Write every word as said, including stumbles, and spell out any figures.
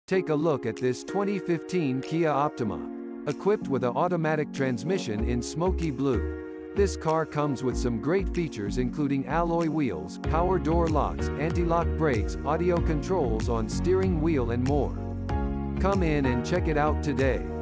Take a look at this twenty fifteen Kia Optima. Equipped with an automatic transmission in smoky blue. This car comes with some great features including alloy wheels, power door locks, anti-lock brakes, audio controls on steering wheel and more. Come in and check it out today.